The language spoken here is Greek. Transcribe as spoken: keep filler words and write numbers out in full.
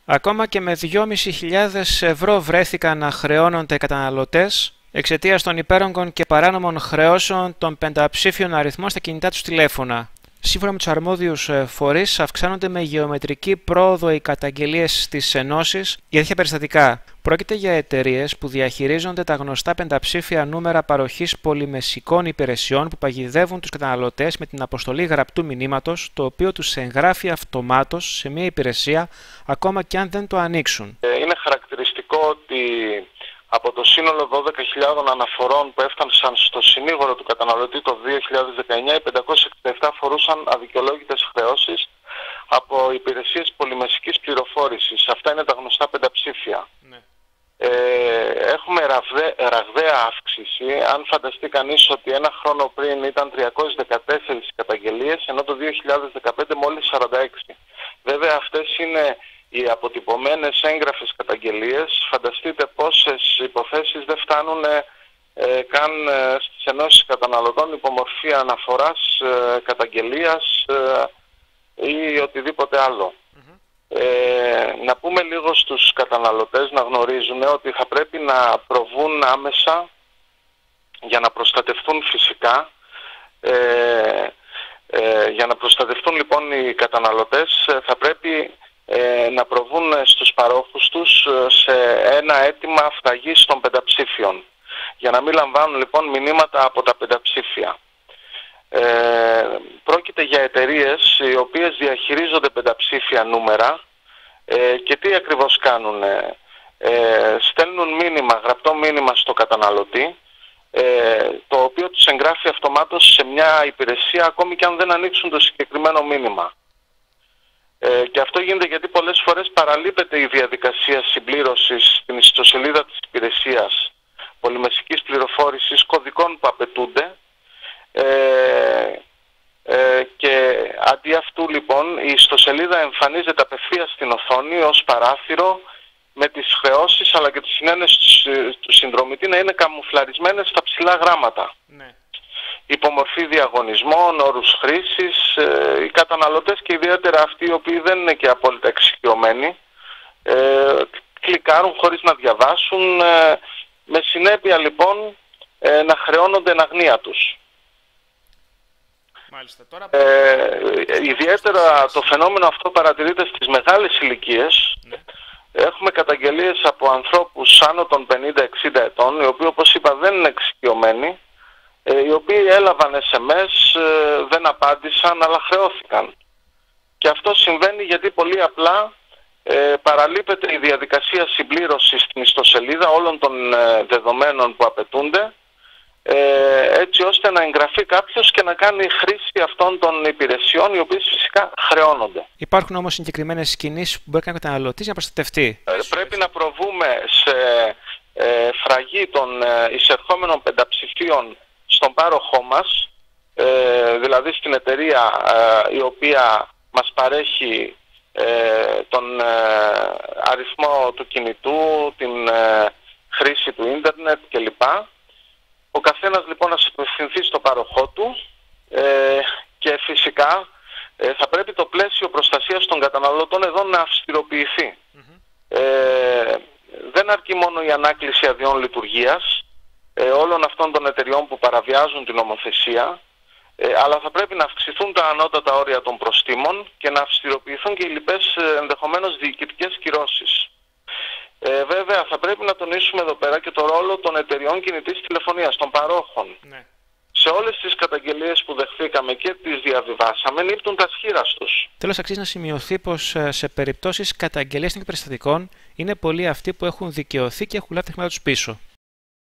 Ακόμα και με δυόμισι χιλιάδες ευρώ βρέθηκαν να χρεώνονται οι καταναλωτές εξαιτίας των υπέρογκων και παράνομων χρεώσεων των πενταψήφιων αριθμών στα κινητά τους τηλέφωνα. Σύμφωνα με τους αρμόδιους φορείς, αυξάνονται με γεωμετρική πρόοδο οι καταγγελίες στις ενώσεις για τέτοια περιστατικά. Πρόκειται για εταιρείες που διαχειρίζονται τα γνωστά πενταψήφια νούμερα παροχής πολυμεσικών υπηρεσιών που παγιδεύουν τους καταναλωτές με την αποστολή γραπτού μηνύματος, το οποίο τους εγγράφει αυτομάτως σε μια υπηρεσία ακόμα και αν δεν το ανοίξουν. Είναι χαρακτηριστικό ότι από το σύνολο δώδεκα χιλιάδων αναφορών που έφτασαν στο συνήγορο του καταναλωτή το δύο χιλιάδες δεκαεννιά, οι πεντακόσιες εξήντα επτά αφορούσαν αδικαιολόγητες χρεώσεις από υπηρεσίες πολυμεσικής πληροφόρησης. Αυτά είναι τα γνωστά πενταψήφια. Ναι. Ε, έχουμε ραγδαία, ραγδαία αύξηση. Αν φανταστεί κανείς ότι ένα χρόνο πριν ήταν τριακόσιες δεκατέσσερις καταγγελίες, ενώ το δύο χιλιάδες δεκαπέντε μόλις σαράντα έξι. Βέβαια αυτές είναι οι αποτυπωμένες έγγραφες καταγγελίες. Φανταστείτε πόσες υποθέσεις δεν φτάνουν ε, καν ε, στις ενώσεις καταναλωτών υπομορφή αναφοράς, ε, καταγγελίας ε, ή οτιδήποτε άλλο. Mm-hmm. Ε, να πούμε λίγο στους καταναλωτές να γνωρίζουν ότι θα πρέπει να προβούν άμεσα για να προστατευτούν φυσικά. Ε, ε, για να προστατευτούν λοιπόν οι καταναλωτές θα πρέπει Ε, να προβούν στους παρόχους τους σε ένα αίτημα αυταγής των πενταψήφιων, για να μην λαμβάνουν λοιπόν μηνύματα από τα πενταψήφια. Ε, πρόκειται για εταιρείες οι οποίες διαχειρίζονται πενταψήφια νούμερα ε, και τι ακριβώς κάνουν. Ε, στέλνουν μήνυμα, γραπτό μήνυμα στο καταναλωτή, ε, το οποίο τους εγγράφει αυτομάτως σε μια υπηρεσία ακόμη και αν δεν ανοίξουν το συγκεκριμένο μήνυμα. Ε, και αυτό γίνεται γιατί πολλές φορές παραλείπεται η διαδικασία συμπλήρωσης στην ιστοσελίδα της υπηρεσίας πολυμεσικής πληροφόρησης κωδικών που απαιτούνται ε, ε, και αντί αυτού λοιπόν η ιστοσελίδα εμφανίζεται απευθείας στην οθόνη ως παράθυρο με τις χρεώσεις αλλά και τις συνένεσεις του, του συνδρομητή να είναι καμουφλαρισμένες στα ψηλά γράμματα. Ναι. Υπομορφή διαγωνισμών, όρους χρήσης, ε, οι καταναλωτές και ιδιαίτερα αυτοί οι οποίοι δεν είναι και απόλυτα εξοικειωμένοι ε, κλικάρουν χωρίς να διαβάσουν, ε, με συνέπεια λοιπόν ε, να χρεώνονται εν αγνία τους. Μάλιστα, τώρα... ε, ιδιαίτερα το φαινόμενο αυτό παρατηρείται στις μεγάλες ηλικίες. Ναι. Έχουμε καταγγελίες από ανθρώπους άνω των πενήντα εξήντα ετών, οι οποίοι όπως είπα δεν είναι εξοικειωμένοι, οι οποίοι έλαβαν ες εμ ες, δεν απάντησαν, αλλά χρεώθηκαν. Και αυτό συμβαίνει γιατί πολύ απλά ε, παραλείπεται η διαδικασία συμπλήρωσης στην ιστοσελίδα όλων των ε, δεδομένων που απαιτούνται, ε, έτσι ώστε να εγγραφεί κάποιος και να κάνει χρήση αυτών των υπηρεσιών, οι οποίες φυσικά χρεώνονται. Υπάρχουν όμως συγκεκριμένες κινήσεις που μπορεί να κάνει ο καταναλωτής για να προστατευτεί. Ε, πρέπει να προβούμε σε ε, φραγή των ε, εισερχόμενων πενταψηφίων στον πάροχό μας, ε, δηλαδή στην εταιρεία ε, η οποία μας παρέχει ε, τον ε, αριθμό του κινητού, την ε, χρήση του ίντερνετ κλπ. Ο καθένας λοιπόν να απευθυνθεί στο πάροχό του ε, και φυσικά ε, θα πρέπει το πλαίσιο προστασίας των καταναλωτών εδώ να αυστηροποιηθεί. Mm-hmm. Ε, δεν αρκεί μόνο η ανάκληση αδειών λειτουργίας Ε, όλων αυτών των εταιριών που παραβιάζουν την νομοθεσία, ε, αλλά θα πρέπει να αυξηθούν τα ανώτατα όρια των προστίμων και να αυστηροποιηθούν και οι λοιπές ε, ενδεχομένως διοικητικές κυρώσεις. Ε, βέβαια θα πρέπει να τονίσουμε εδώ πέρα και το ρόλο των εταιριών κινητής τηλεφωνίας, των παρόχων. Ναι. Σε όλες τις καταγγελίες που δεχθήκαμε και τις διαβιβάσαμε, νύπτουν τα σχήρας τους. Τέλος, αξίζει να σημειωθεί πως σε περιπτώσεις καταγγελίας των περιστατικών είναι πολλοί αυτοί που έχουν δικαιωθεί και έχουν λάβει τα χρήματα τους πίσω.